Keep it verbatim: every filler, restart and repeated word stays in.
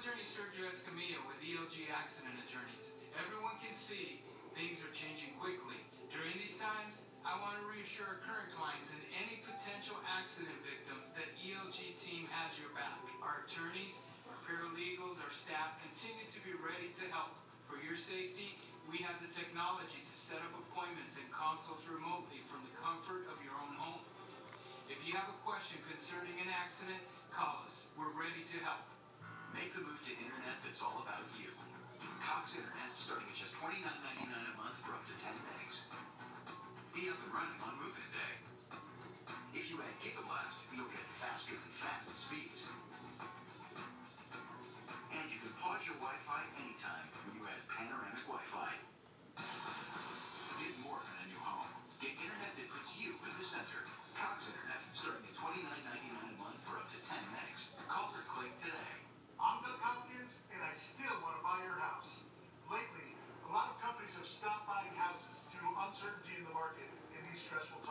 Attorney Sergio Escamilla with E L G Accident Attorneys. Everyone can see things are changing quickly. During these times, I want to reassure our current clients and any potential accident victims that E L G team has your back. Our attorneys, our paralegals, our staff continue to be ready to help. For your safety, we have the technology to set up appointments and consults remotely from the comfort of your own home. If you have a question concerning an accident, call us. We're ready to help. Make the move to internet that's all about you. Cox Internet, starting at just twenty-nine ninety-nine a month for up to ten megs. Be up and running on move-in day. If you add Gigablast, you'll get faster than fast speeds. And you can pause your Wi-Fi anytime when you add panoramic Wi-Fi. Get more than a new home. Get internet that puts you in the center. Cox Internet, starting at twenty-nine ninety-nine a month for up to ten megs. Call or click today. I'm Doug Hopkins, and I still want to buy your house. Lately, a lot of companies have stopped buying houses due to uncertainty in the market in these stressful